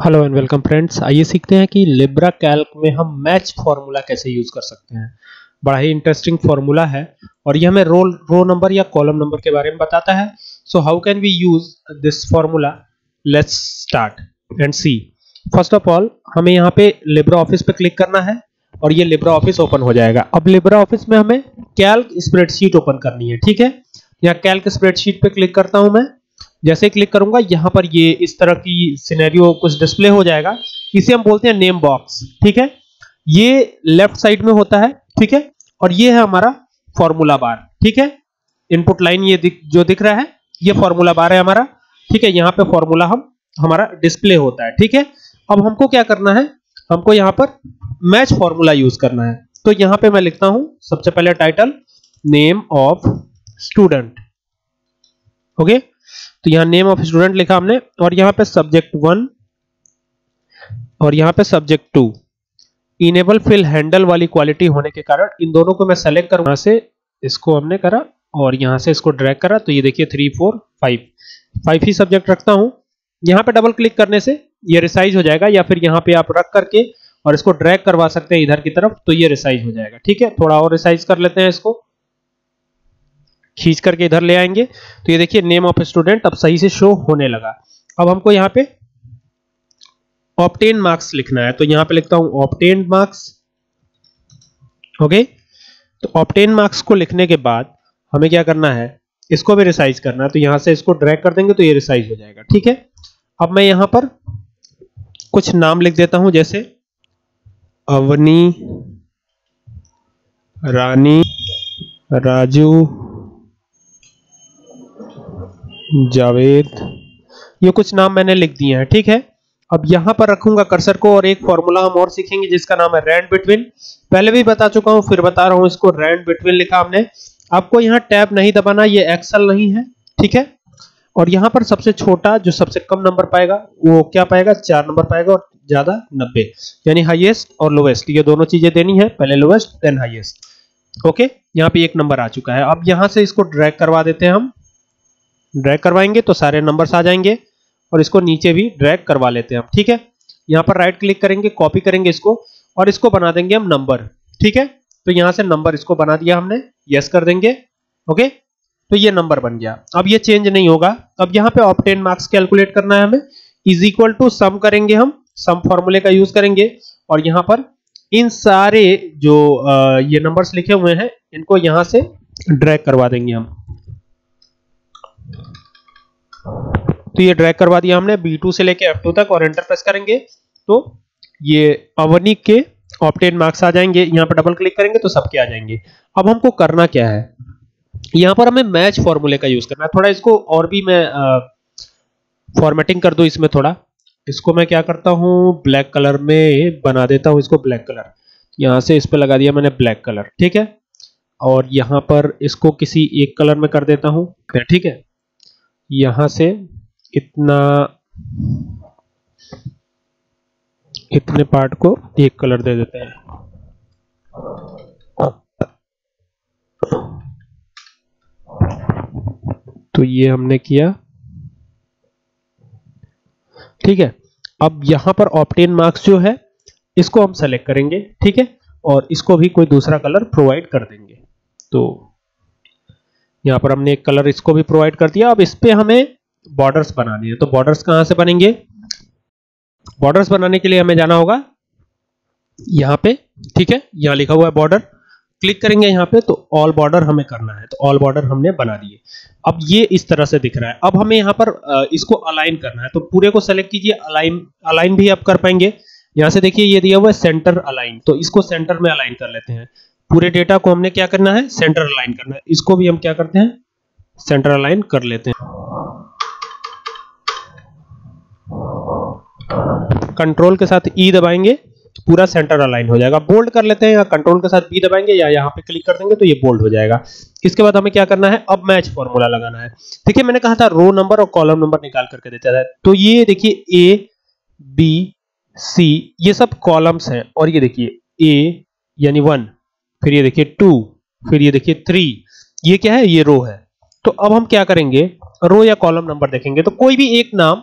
Hello and welcome friends. आइए सीखते हैं कि लिब्रा कैल्क में हम मैच फार्मूला कैसे यूज कर सकते हैं। बड़ा ही इंटरेस्टिंग फार्मूला है और ये हमें रो नंबर या कॉलम नंबर के बारे में बताता है। So how can we use this formula? Let's start and see. First of all हमें यहाँ पे लिब्रा ऑफिस पे क्लिक करना है और ये लिब्रा ऑफिस ओपन हो जाएगा। अब लिब्रा ऑफिस में हमें कैल्क स्प्रेडशीट ओपन करनी है, ठीक है। यहाँ कैल्क स्प्रेडशीट पे क्लिक करता हूं मैं। जैसे क्लिक करूंगा यहाँ पर ये इस तरह की सिनेरियो कुछ डिस्प्ले हो जाएगा। इसे हम बोलते हैं नेम बॉक्स, ठीक है। ये लेफ्ट साइड में होता है, ठीक है। और ये है हमारा फॉर्मूला बार, ठीक है। इनपुट लाइन ये जो दिख रहा है ये फॉर्मूला बार है हमारा, ठीक है। यहाँ पे फॉर्मूला हमारा डिस्प्ले होता है, ठीक है। अब हमको क्या करना है, हमको यहाँ पर मैच फॉर्मूला यूज करना है। तो यहाँ पे मैं लिखता हूं सबसे पहले title name of student, okay. तो यहाँ नेम ऑफ स्टूडेंट लिखा हमने और यहाँ पे सब्जेक्ट 1 और यहाँ पे सब्जेक्ट 2। इनेबल फिल हैंडल वाली क्वालिटी होने के कारण इन दोनों को मैं सेलेक्ट करूंगा। यहाँ से इसको हमने करा और यहाँ से इसको ड्रैग करा, तो ये देखिए 3 4 5 ही सब्जेक्ट रखता हूं। यहाँ पे डबल क्लिक करने से ये रिसाइज हो जाएगा, या फिर यहाँ पे आप रख करके और इसको ड्रैग करवा सकते हैं इधर की तरफ, तो ये रिसाइज हो जाएगा, ठीक है। थोड़ा और रिसाइज कर लेते हैं, इसको खींच करके इधर ले आएंगे तो ये देखिए नेम ऑफ स्टूडेंट अब सही से शो होने लगा। अब हमको यहाँ पे ऑब्टेन मार्क्स लिखना है, तो यहाँ पे लिखता हूं ऑब्टेन मार्क्स, ओके। तो ऑब्टेन मार्क्स को लिखने के बाद हमें क्या करना है, इसको भी रिसाइज करना है। तो यहां से इसको ड्रैग कर देंगे तो ये रिसाइज हो जाएगा, ठीक है। अब मैं यहां पर कुछ नाम लिख देता हूं, जैसे अवनी, रानी, राजू, जावेद, ये कुछ नाम मैंने लिख दिए हैं, ठीक है। अब यहां पर रखूंगा कर्सर को और एक फॉर्मूला हम और सीखेंगे जिसका नाम है रैंड बिटवीन। पहले भी बता चुका हूं, फिर बता रहा हूं, इसको रैंड बिटवीन लिखा हमने। आपको यहां टैब नहीं दबाना, ये एक्सेल नहीं है, ठीक है। और यहां पर सबसे छोटा जो सबसे कम नंबर पाएगा वो क्या पाएगा, 4 नंबर पाएगा, और ज्यादा 90, यानी हाईएस्ट और लोवेस्ट, ये दोनों चीजें देनी है, पहले लोवेस्ट देन हाईएस्ट, ओके। यहां पे 1 नंबर आ चुका है। अब यहां से इसको ड्रैग करवा देते हैं, हम ड्रैग करवाएंगे तो सारे नंबर्स आ जाएंगे, और इसको नीचे भी ड्रैग करवा लेते हैं हम, ठीक है। यहां पर राइट क्लिक करेंगे, कॉपी करेंगे इसको और इसको बना देंगे हम नंबर, ठीक है। तो यहां से नंबर इसको बना दिया हमने, यस कर देंगे, ओके। तो ये नंबर बन गया। अब ये चेंज नहीं होगा। अब यहां पे ऑब्टेन मार्क्स कैलकुलेट करना है हमें, इज इक्वल टू सम करेंगे, हम सम फॉर्मूले का यूज करेंगे और यहां पर इन सारे जो ये नंबर्स लिखे हुए हैं इनको यहां से ड्रैग करवा देंगे हम। तो ये ड्रैग करवा दिया हमने B2 से लेके F2 तक और एंटर प्रेस करेंगे तो ये अवनी के ऑब्टेन मार्क्स आ जाएंगे। यहां पर डबल क्लिक करेंगे तो सबके आ जाएंगे। अब हमको करना क्या है, यहां पर हमें मैच फॉर्मूले का यूज करना है। थोड़ा इसको और भी मैं फॉर्मेटिंग कर दूं इसमें थोड़ा। इसको मैं क्या करता हूं, ब्लैक कलर में बना देता हूं, इसको ब्लैक कलर। यहां से इस पे लगा दिया मैंने ब्लैक कलर, ठीक है। और यहां पर इसको किसी एक कलर में कर देता हूं, ठीक है। यहां से इतने पार्ट को एक कलर दे देते हैं, तो ये हमने किया, ठीक है। अब यहां पर ऑब्टेन मार्क्स जो है इसको हम सेलेक्ट करेंगे, ठीक है, और इसको भी कोई दूसरा कलर प्रोवाइड कर देंगे। तो यहां पर हमने एक कलर इसको भी प्रोवाइड कर दिया। अब इस पे हमें बॉर्डर्स बनानी है, तो बॉर्डर्स कहां से बनेंगे, बॉर्डर्स बनाने के लिए हमें जाना होगा यहां पे, ठीक है। यहां लिखा हुआ है बॉर्डर, क्लिक करेंगे यहां पे तो ऑल बॉर्डर हमें करना है, तो ऑल बॉर्डर हमने बना दिए। अब ये इस तरह से दिख रहा है। अब हमें यहां पर इसको अलाइन करना है, तो पूरे को सेलेक्ट कीजिए, अलाइन भी आप कर पाएंगे। यहां से देखिए ये दिया हुआ है सेंटर अलाइन, तो इसको सेंटर में अलाइन कर लेते हैं। पूरे डेटा को हमने क्या करना है, सेंटर अलाइन करना है। इसको भी हम क्या करते हैं, सेंटर अलाइन कर लेते हैं। कंट्रोल के साथ ई दबाएंगे तो पूरा सेंटर अलाइन हो जाएगा। बोल्ड कर लेते हैं, या कंट्रोल के साथ बी दबाएंगे या यहाँ पे क्लिक कर देंगे तो ये बोल्ड हो जाएगा। इसके बाद हमें क्या करना है, अब मैच फॉर्मूला लगाना है। देखिए मैंने कहा था रो नंबर और कॉलम नंबर निकाल करके देता है, तो ये देखिए ए बी सी ये सब कॉलम्स हैं, और ये देखिए ए यानी 1, फिर ये देखिए 2, फिर ये देखिए 3, ये क्या है, ये रो है। तो अब हम क्या करेंगे, रो या कॉलम नंबर देखेंगे, तो कोई भी एक नाम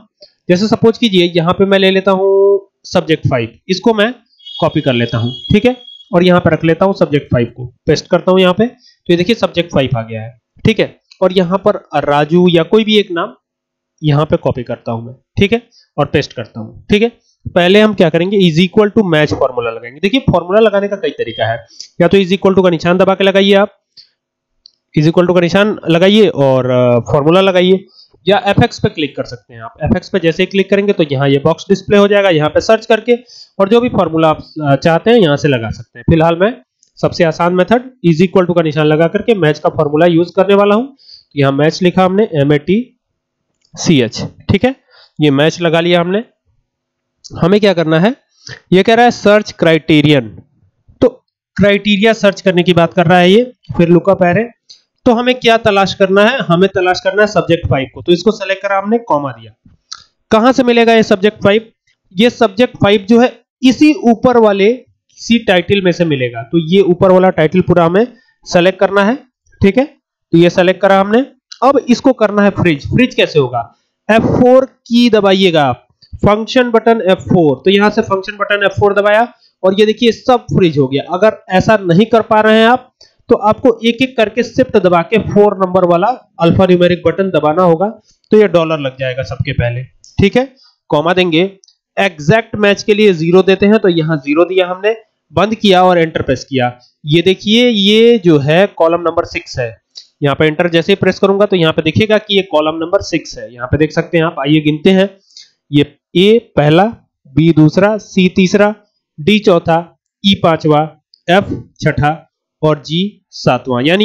जैसे सपोज कीजिए यहाँ पे मैं ले लेता हूँ सब्जेक्ट 5, इसको मैं कॉपी कर लेता हूँ, ठीक है, और यहाँ पे रख लेता हूँ सब्जेक्ट 5 को, पेस्ट करता हूँ यहाँ पे, तो ये देखिए सब्जेक्ट 5 आ गया है, ठीक है। और यहाँ पर राजू या कोई भी एक नाम यहाँ पे कॉपी करता हूँ मैं, ठीक है, और पेस्ट करता हूँ, ठीक है। पहले हम क्या करेंगे, is equal to match formula लगाएंगे। देखिए फॉर्मूला लगाने का कई तरीका है, या तो इज इक्वल टू का निशान दबा के लगाइए, आप इज इक्वल टू का निशान लगाइए और फॉर्मूला लगाइए, या fx पे क्लिक कर सकते हैं आप। fx पे जैसे ही क्लिक करेंगे तो यहाँ ये बॉक्स डिस्प्ले हो जाएगा, यहाँ पे सर्च करके और जो भी फॉर्मूला आप चाहते हैं यहाँ से लगा सकते हैं। फिलहाल मैं सबसे आसान मेथड इज इक्वल टू का निशान लगा करके मैच का फॉर्मूला यूज करने वाला हूँ। तो यहाँ मैच लिखा हमने MATCH, ठीक है, ये मैच लगा लिया हमने। हमें क्या करना है, ये कह रहा है सर्च क्राइटेरियन, तो क्राइटेरिया सर्च करने की बात कर रहा है ये, फिर लुकअप एरे। तो हमें क्या तलाश करना है, हमें तलाश करना है सब्जेक्ट 5 को, तो इसको सेलेक्ट करा हमने, कॉमा दिया। कहां से मिलेगा ये सब्जेक्ट 5, ये सब्जेक्ट 5 जो है इसी ऊपर वाले किसी टाइटल में से मिलेगा, तो ये ऊपर वाला टाइटल पूरा हमें सेलेक्ट करना है, ठीक है। तो ये सेलेक्ट करा हमने। अब इसको करना है फ्रीज। फ्रीज कैसे होगा, F4 की दबाइएगा आप, फंक्शन बटन F4, तो यहां से फंक्शन बटन F4 दबाया और ये देखिए सब फ्रीज हो गया। अगर ऐसा नहीं कर पा रहे हैं आप तो आपको एक एक करके शिफ्ट दबा के 4 नंबर वाला अल्फा न्यूमेरिक बटन दबाना होगा, तो ये डॉलर लग जाएगा सबके पहले, ठीक है। कॉमा देंगे, एग्जैक्ट मैच के लिए 0 देते हैं, तो यहां 0 दिया हमने, बंद किया और एंटर प्रेस किया। ये देखिए ये जो है कॉलम नंबर 6 है, यहाँ पे एंटर जैसे ही प्रेस करूंगा तो यहाँ पे देखिएगा कि ये कॉलम नंबर 6 है, यहाँ पे देख सकते हैं आप। आइए गिनते हैं, ये A पहला, B दूसरा, C तीसरा, D चौथा, E पांचवा, F छठा और G सातवां। यानी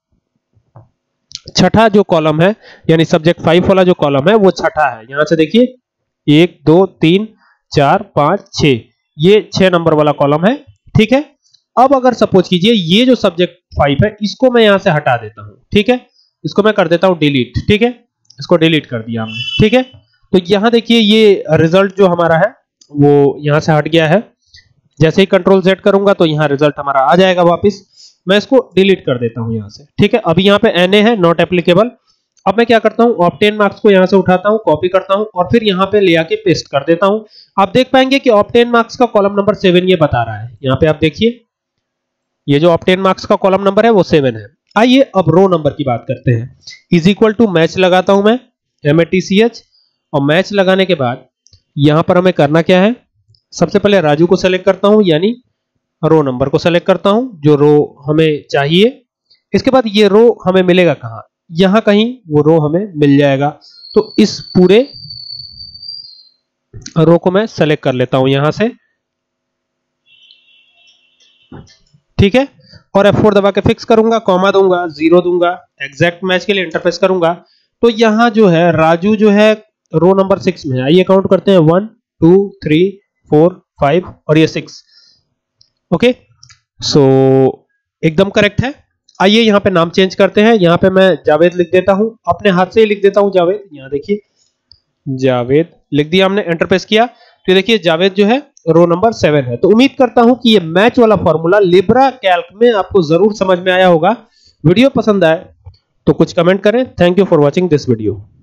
छठा जो कॉलम है, यानी सब्जेक्ट 5 वाला जो कॉलम है वो छठा है। यहां से देखिए 1 2 3 4 5 6, ये 6 नंबर वाला कॉलम है, ठीक है। अब अगर सपोज कीजिए ये जो सब्जेक्ट 5 है इसको मैं यहां से हटा देता हूं, ठीक है, इसको मैं कर देता हूं डिलीट, ठीक है, इसको डिलीट कर दिया हमने, ठीक है। तो यहां देखिए ये रिजल्ट जो हमारा है वो यहां से हट गया है। जैसे ही कंट्रोल Z करूंगा तो यहाँ रिजल्ट हमारा आ जाएगा वापस। मैं इसको डिलीट कर देता हूं यहां से, ठीक है। अभी यहाँ पे NA है, नॉट एप्लीकेबल। अब मैं क्या करता हूं, ऑब्टेन मार्क्स को यहां से उठाता हूं, कॉपी करता हूं और फिर यहां पे ले आके पेस्ट कर देता हूं। आप देख पाएंगे कि ऑब्टेन मार्क्स का कॉलम नंबर 7 ये बता रहा है। यहाँ पे आप देखिए ये जो ऑब्टेन मार्क्स का कॉलम नंबर है वो 7 है। आइए अब रो नंबर की बात करते हैं। इज इक्वल टू मैच लगाता हूं मैं, MATCH, और मैच लगाने के बाद यहां पर हमें करना क्या है, सबसे पहले राजू को सेलेक्ट करता हूं, यानी रो नंबर को सेलेक्ट करता हूं जो रो हमें चाहिए। इसके बाद ये रो हमें मिलेगा कहां, यहां कहीं वो रो हमें मिल जाएगा। तो इस पूरे रो को मैं सेलेक्ट कर लेता हूं यहां से, ठीक है, और F4 दबा के फिक्स करूंगा, कॉमा दूंगा, 0 दूंगा, एग्जैक्ट मैच के लिए एंटर प्रेस करूंगा। तो यहां जो है राजू जो है रो नंबर 6 में है। आइए काउंट करते हैं, 1 2 3 4 5 और ये 6, ओके। सो एकदम करेक्ट है। आइए यहाँ पे नाम चेंज करते हैं। यहाँ पे मैं जावेद लिख देता हूं, अपने हाथ से ही लिख देता हूं जावेद। यहाँ देखिए जावेद लिख दिया हमने, एंटर प्रेस किया तो देखिए जावेद जो है रो नंबर 7 है। तो उम्मीद करता हूं कि ये मैच वाला फॉर्मूला लिब्रा कैल्क में आपको जरूर समझ में आया होगा। वीडियो पसंद आए तो कुछ कमेंट करें। Thank you for watching this video.